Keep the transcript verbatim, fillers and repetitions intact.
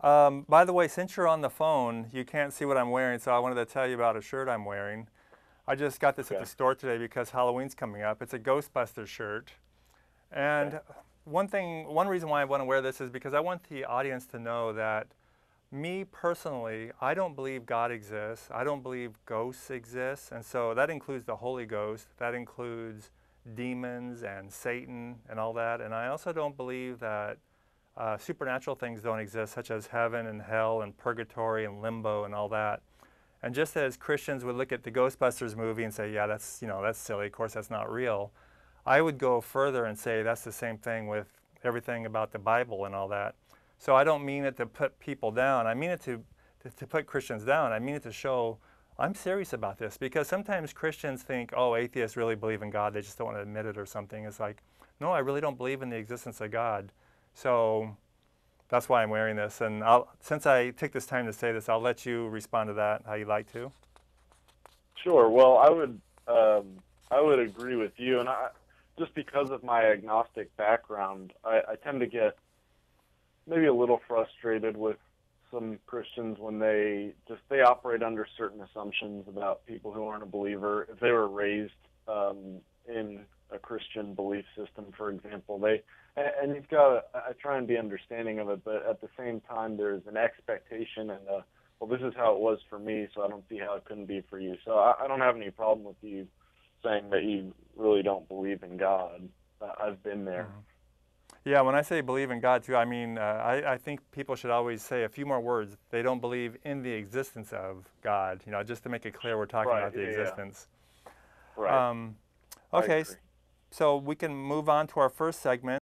Um, by the way, since you're on the phone, you can't see what I'm wearing, so I wanted to tell you about a shirt I'm wearing. I just got this at Okay. the store today because Halloween's coming up. It's a Ghostbusters shirt. Okay. And one thing, one reason why I want to wear this is because I want the audience to know that me personally, I don't believe God exists. I don't believe ghosts exist. And so that includes the Holy Ghost. That includes demons and Satan and all that. And I also don't believe that uh, supernatural things don't exist, such as heaven and hell and purgatory and limbo and all that. And just as Christians would look at the Ghostbusters movie and say, yeah, that's, you know, that's silly, of course that's not real, I would go further and say that's the same thing with everything about the Bible and all that. So I don't mean it to put people down. I mean it to, to, to put Christians down. I mean it to show I'm serious about this, because sometimes Christians think, oh, atheists really believe in God. They just don't want to admit it or something. It's like, no, I really don't believe in the existence of God. So that's why I'm wearing this. And I'll, since I took this time to say this, I'll let you respond to that how you like to. Sure. Well, I would um, I would agree with you, and I just because of my agnostic background, I, I tend to get maybe a little frustrated with some Christians when they just they operate under certain assumptions about people who aren't a believer. If they were raised um, in a Christian belief system, for example, they and you've got to, I try and be understanding of it, but at the same time, there's an expectation and a, well, this is how it was for me, so I don't see how it couldn't be for you. So I, I don't have any problem with you saying that you really don't believe in God. Uh, I've been there. Mm-hmm. Yeah, when I say believe in God too, I mean, uh, I, I think people should always say a few more words. They don't believe in the existence of God, you know, just to make it clear we're talking Right, about the yeah, existence. yeah. Right. Um, I okay, agree. so we can move on to our first segment.